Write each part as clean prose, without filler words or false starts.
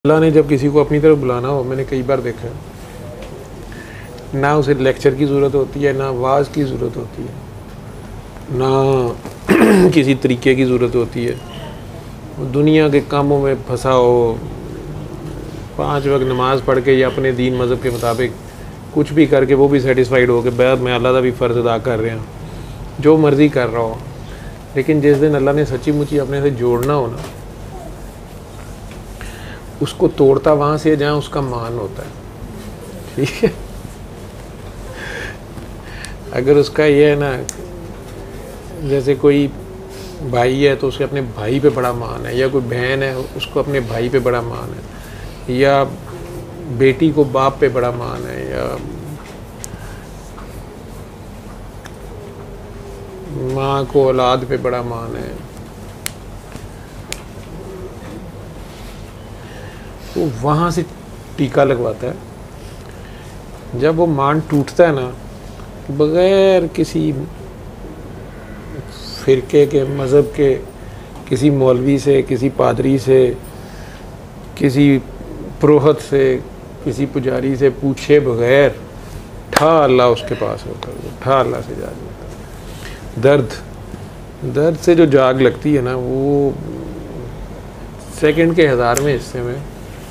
अल्लाह ने जब किसी को अपनी तरफ बुलाना हो, मैंने कई बार देखा है, ना उसे लेक्चर की ज़रूरत होती है, ना वाज की ज़रूरत होती है, ना किसी तरीके की ज़रूरत होती है। दुनिया के कामों में फंसा हो, 5 वक्त नमाज़ पढ़ के या अपने दीन मज़हब के मुताबिक कुछ भी करके वो भी सेटिस्फाइड हो कि बैद मैं अल्लाह का भी फ़र्ज़ अदा कर रहा हूँ, जो मर्ज़ी कर रहा हो। लेकिन जिस दिन अल्लाह ने सच्ची मुच्ची अपने से जोड़ना हो ना, उसको तोड़ता वहाँ से जहाँ उसका मान होता है। ठीक है, अगर उसका ये है ना, जैसे कोई भाई है तो उसके अपने भाई पे बड़ा मान है, या कोई बहन है उसको अपने भाई पे बड़ा मान है, या बेटी को बाप पे बड़ा मान है, या माँ को औलाद पे बड़ा मान है, तो वहाँ से टीका लगवाता है। जब वो मान टूटता है ना, बग़ैर किसी फ़िरके के, मज़हब के, किसी मौलवी से, किसी पादरी से, किसी पुरोहित से, किसी पुजारी से पूछे बग़ैर ठा अल्लाह उसके पास होता है, ठा अल्लाह से जाग लगता है। दर्द से जो जाग लगती है ना, वो सेकंड के 1000वें हिस्से में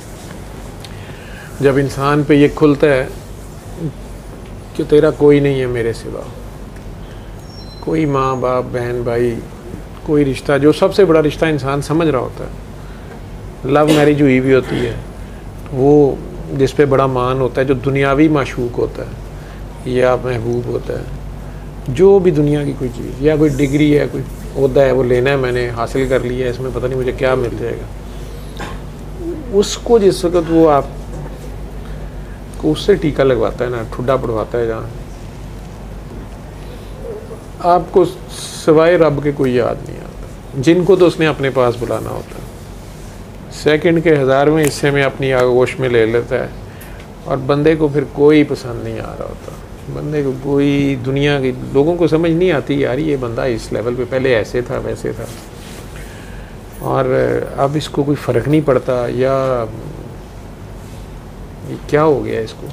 जब इंसान पे ये खुलता है कि तेरा कोई नहीं है मेरे सिवा, कोई माँ बाप बहन भाई, कोई रिश्ता, जो सबसे बड़ा रिश्ता इंसान समझ रहा होता है, लव मैरिज हुई भी होती है, वो जिस पे बड़ा मान होता है, जो दुनियावी माशूक होता है या महबूब होता है, जो भी दुनिया की कोई चीज़ या कोई डिग्री है, कोई ओहदा है, वो लेना है, मैंने हासिल कर लिया है, इसमें पता नहीं मुझे क्या मिल जाएगा, उसको जिस वक्त वो आप उससे टीका लगवाता है ना, ठुड्डा पड़वाता है, जहाँ आपको सिवाय रब के कोई याद नहीं आता, जिनको तो उसने अपने पास बुलाना होता है, सेकंड के 1000वें हिस्से में अपनी आगोश में ले लेता है, और बंदे को फिर कोई पसंद नहीं आ रहा होता। बंदे को कोई, दुनिया की लोगों को समझ नहीं आती, यार ये बंदा इस लेवल पे पहले ऐसे था वैसे था, और अब इसको कोई फ़र्क नहीं पड़ता, या ये क्या हो गया इसको।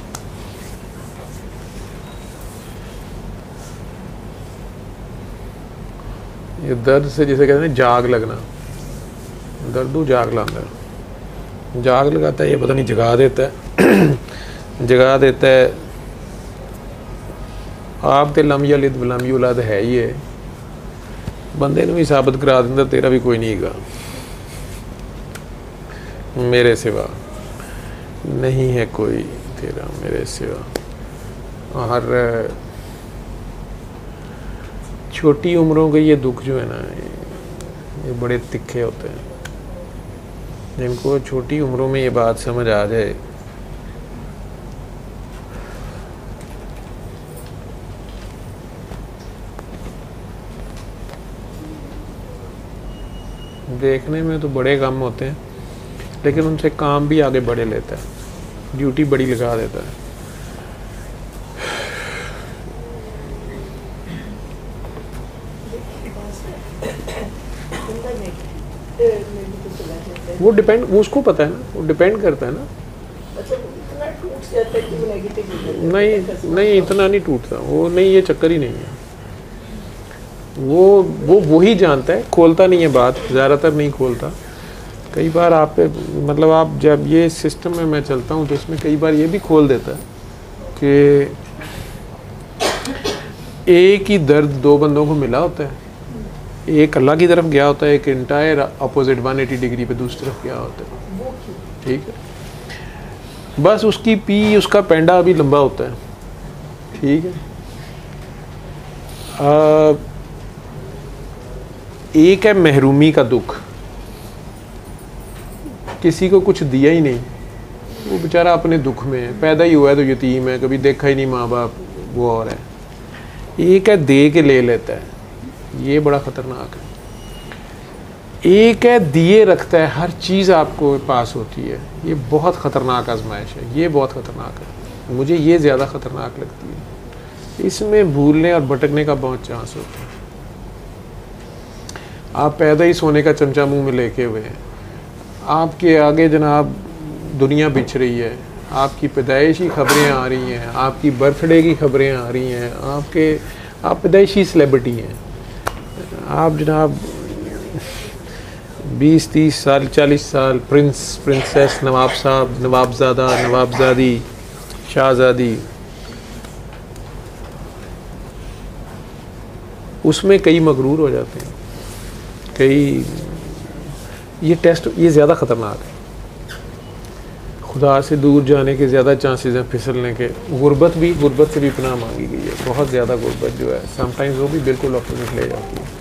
ये दर्द से जिसे कहते हैं जाग लगना, दर्दू जाग लाता है, जाग लगाता है, ये पता नहीं जगा देता है जगा देता है। आप ते लम यलिद वलम यूलद है, ये बंदे ने भी साबित करा दिंदा तेरा भी कोई नहीं गा, मेरे सिवा नहीं है कोई तेरा मेरे सिवा। और छोटी उम्रों के ये दुख जो है ना, ये बड़े तिखे होते हैं। जिनको छोटी उम्रों में ये बात समझ आ जाए, देखने में तो बड़े काम होते हैं, लेकिन उनसे काम भी आगे बढ़े लेता है, ड्यूटी बड़ी लगा देता है। वो डिपेंड, वो उसको पता है ना, वो डिपेंड करता है ना। नहीं इतना नहीं टूटता वो, नहीं, ये चक्कर ही नहीं है। वो वही जानता है, खोलता नहीं है बात, ज़्यादातर नहीं खोलता। कई बार आप पे, मतलब आप जब ये सिस्टम में मैं चलता हूँ तो इसमें कई बार ये भी खोल देता है कि एक ही दर्द 2 बंदों को मिला होता है, एक अल्लाह की तरफ गया होता है, एक इंटायर अपोजिट 180 डिग्री पे दूसरी तरफ गया होता है। ठीक है, बस उसकी पी, उसका पेंडा अभी लंबा होता है। ठीक है, एक है महरूमी का दुख, किसी को कुछ दिया ही नहीं, वो बेचारा अपने दुख में है, पैदा ही हुआ है तो यतीम है, कभी देखा ही नहीं माँ बाप, वो और है। एक है दे के ले लेता है, ये बड़ा ख़तरनाक है। एक है दिए रखता है, हर चीज़ आपको पास होती है, ये बहुत ख़तरनाक आजमाइश है, ये बहुत ख़तरनाक है, मुझे ये ज़्यादा ख़तरनाक लगती है। इसमें भूलने और भटकने का बहुत चांस होता है। आप पैदा ही सोने का चमचा मुंह में लेके हुए हैं, आपके आगे जनाब दुनिया बिछ रही है, आपकी पैदाइशी खबरें आ रही हैं, आपकी बर्थडे की खबरें आ रही हैं, आप पैदाइशी सेलिब्रिटी हैं। आप जनाब 20-30 साल 40 साल प्रिंस, प्रिंसेस, नवाब साहब, नवाबजादा, नवाबजादी, शाहजादी, उसमें कई मगरूर हो जाते हैं। कई ये टेस्ट ये ज़्यादा ख़तरनाक है। खुदा से दूर जाने के ज़्यादा चांसेस हैं फिसलने के। गुर्बत से भी पनाह मांगी गई है। बहुत ज़्यादा गुर्बत जो है समटाइम्स वो भी बिल्कुल ऑपोजिट ले जाती है।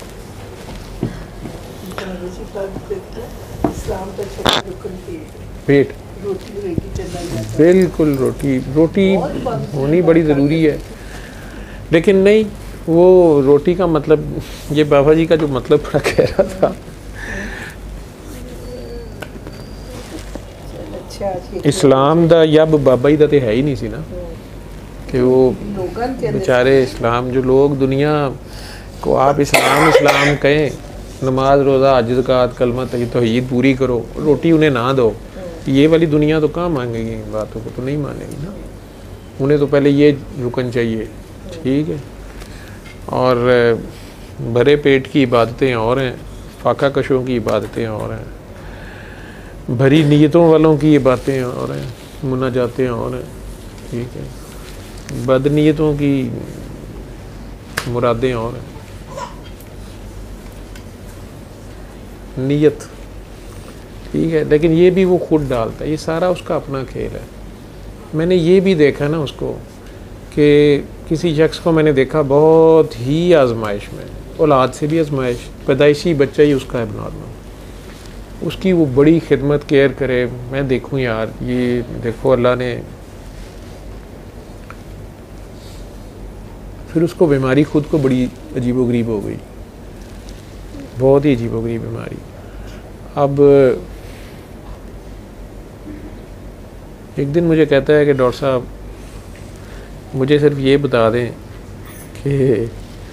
पेट बिल्कुल रोटी होनी बड़ी ज़रूरी है, लेकिन नहीं, वो रोटी का मतलब, ये बाबा जी का जो मतलब थोड़ा कह रहा था, इस्लाम दा यब बाबा ही दा तो है ही नहीं सी ना, कि वो बेचारे इस्लाम जो लोग दुनिया को आप इस्लाम कहें, नमाज रोज़ा हज ज़कात कलमा तौहीद पूरी करो, रोटी उन्हें ना दो, ये वाली दुनिया तो कहाँ मांगेगी, इन बातों को तो नहीं मानेगी ना। उन्हें तो पहले ये रुकन चाहिए, ठीक है। और भरे पेट की इबादतें और हैं, फाका कशों की इबादतें और हैं, भरी नीयतों वालों की ये बातें और हैं, मुनाजातें और हैं, ठीक है। बदनीयतों की मुरादें और हैं। नीयत ठीक है, लेकिन ये भी वो खुद डालता है, ये सारा उसका अपना खेल है। मैंने ये भी देखा ना उसको, कि किसी शख्स को मैंने देखा बहुत ही आजमाइश में, औलाद से भी आजमाइश, पैदाइशी बच्चा ही उसका है नॉर्मल, उसकी वो बड़ी खिदमत केयर करे। मैं देखूं यार, ये देखो अल्लाह ने, फिर उसको बीमारी खुद को बड़ी अजीबोगरीब हो गई, बहुत ही अजीबोगरीब बीमारी। अब एक दिन मुझे कहता है कि डॉक्टर साहब मुझे सिर्फ ये बता दें कि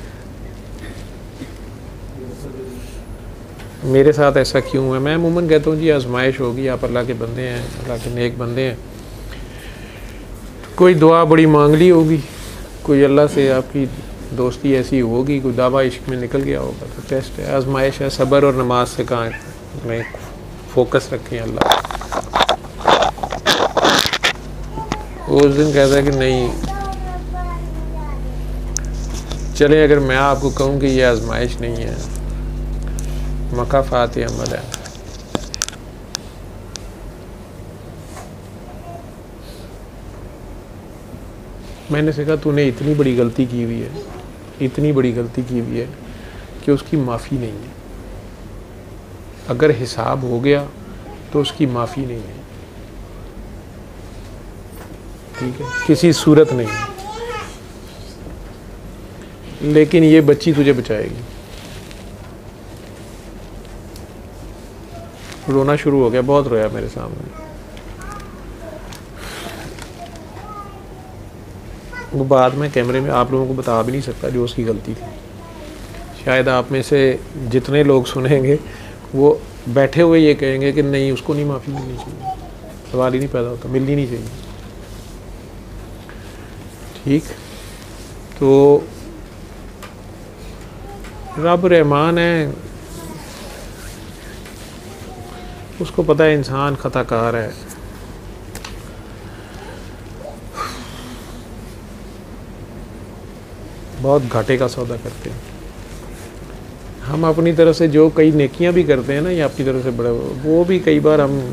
मेरे साथ ऐसा क्यों है। मैं अमूमन कहता हूँ जी आजमाइश होगी, आप अल्लाह के बंदे हैं, अल्लाह के नेक बंदे हैं, कोई दुआ बड़ी मांग ली होगी, कोई अल्लाह से आपकी दोस्ती ऐसी होगी, कोई दावा इश्क में निकल गया होगा, तो टेस्ट है, आजमाइश है। सब्र और नमाज से कहाँ में फोकस रखें अल्लाह। उस दिन कहता है कि नहीं चले, अगर मैं आपको कहूँ कि ये आजमाइश नहीं है, मकाफात अमल है। मैंने से कहा तूने इतनी बड़ी गलती की हुई है, इतनी बड़ी गलती की हुई है कि उसकी माफ़ी नहीं है। अगर हिसाब हो गया तो उसकी माफ़ी नहीं है, ठीक है, किसी सूरत नहीं है। लेकिन ये बच्ची तुझे बचाएगी। रोना शुरू हो गया, बहुत रोया मेरे सामने। वो बाद में कैमरे में आप लोगों को बता भी नहीं सकता जो उसकी गलती थी। शायद आप में से जितने लोग सुनेंगे वो बैठे हुए ये कहेंगे कि नहीं, उसको नहीं माफ़ी मिलनी चाहिए, सवाल ही नहीं पैदा होता, मिलनी नहीं चाहिए। ठीक, तो रब रहमान है, उसको पता है इंसान खताकार है। बहुत घाटे का सौदा करते हैं हम अपनी तरफ से। जो कई नेकियां भी करते हैं ना, ये अपनी तरफ से बड़े, वो भी कई बार हम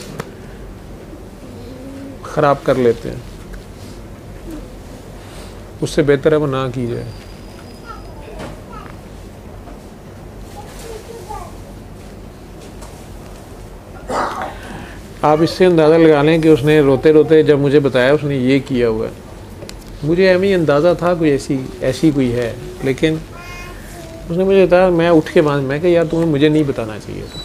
ख़राब कर लेते हैं। उससे बेहतर है वो ना की जाए। आप इससे अंदाज़ा लगा लें कि उसने रोते रोते जब मुझे बताया उसने ये किया हुआ है, मुझे एम ही अंदाज़ा था कोई ऐसी कोई है, लेकिन उसने मुझे बताया। मैं उठ के बाद मैं कहा यार तुम्हें मुझे नहीं बताना चाहिए था।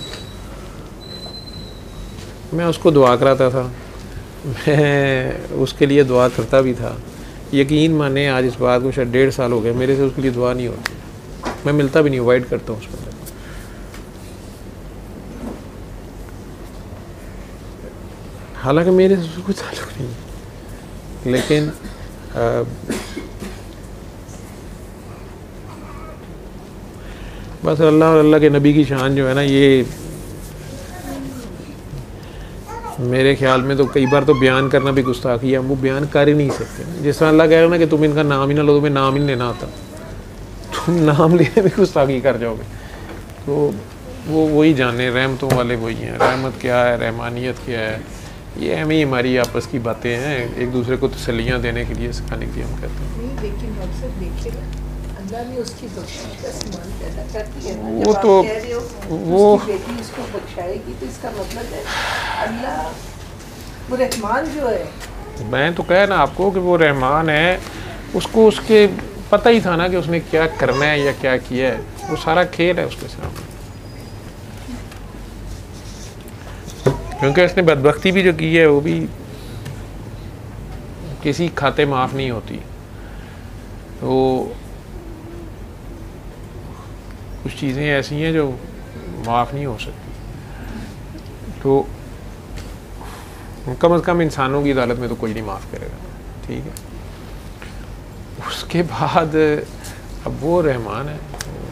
मैं उसको दुआ कराता था, मैं उसके लिए दुआ करता भी था। यकीन माने आज इस बात को शायद 1.5 साल हो गया, मेरे से उसके लिए दुआ नहीं होती। मैं मिलता भी नहीं, अवॉइड करता हूँ उसको। हालांकि मेरे से उसका कोई ताल्लुक नहीं है, लेकिन बस अल्लाह और अल्लाह के नबी की शान जो है ना, ये मेरे ख्याल में तो कई बार तो बयान करना भी गुस्ताखी है, हम वो बयान कर ही नहीं सकते। जिस तरह अल्लाह कह रहा है ना कि तुम इनका नाम ही ना लो, तुम्हें नाम ही लेना आता, तुम नाम लेने में गुस्ताखी कर जाओगे। तो वो वही जाने, रहमतों वाले वही हैं। रहमत क्या है, रहमानियत क्या है, ये हमें ही हमारी आपस की बातें हैं, एक दूसरे को तसल्लियाँ देने के लिए, सिखाने के लिए हम कहते हैं। लेकिन अक्सर देखिएगा अल्लाह ने उसकी बख्शिश का सामान पैदा कर दिया ना, वो जब तो आप कह रहे हो वो उसकी बेटी उसको बख्शाएगी, तो इसका मतलब है अल्लाह वो रहमान जो है। मैं तो कह ना आपको कि वो रहमान है, उसको उसके पता ही था ना कि उसने क्या करना है या क्या किया है, वो सारा खेल है उसके सामने। क्योंकि उसने बदबख्ती भी जो की है वो भी किसी खाते माफ़ नहीं होती। तो कुछ चीज़ें ऐसी हैं जो माफ़ नहीं हो सकती, तो कम से कम इंसानों की अदालत में तो कोई नहीं माफ़ करेगा, ठीक है। उसके बाद अब वो रहमान है,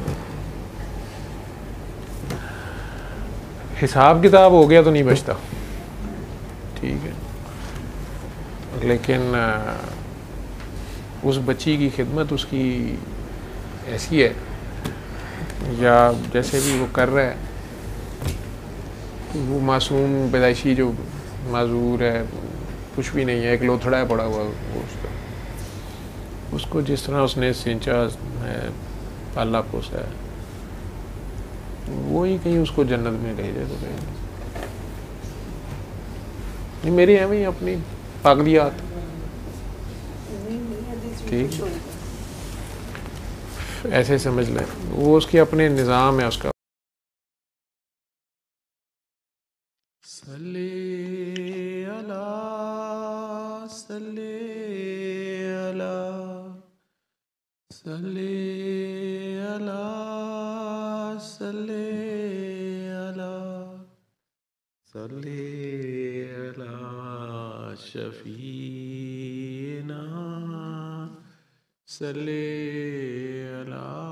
हिसाब किताब हो गया तो नहीं बचता, ठीक है। लेकिन उस बच्ची की खिदमत उसकी ऐसी है, या जैसे भी वो कर रहा है, वो मासूम पैदाइशी जो माजूर है, कुछ भी नहीं है, एक लोथड़ा है पड़ा हुआ वो उसको जिस तरह उसने सिंचा है, पाला पोसा है, वो ही कहीं उसको जन्नत में ले जाए तो कहीं। ये मेरी है ही अपनी पागलियात, ठीक, ऐसे समझ लें, वो उसके अपने निज़ाम है उसका। सल्ले अला सल्ले अला सल्ले अला सल्ले अला सल्ले अला शफीना सल्ले अला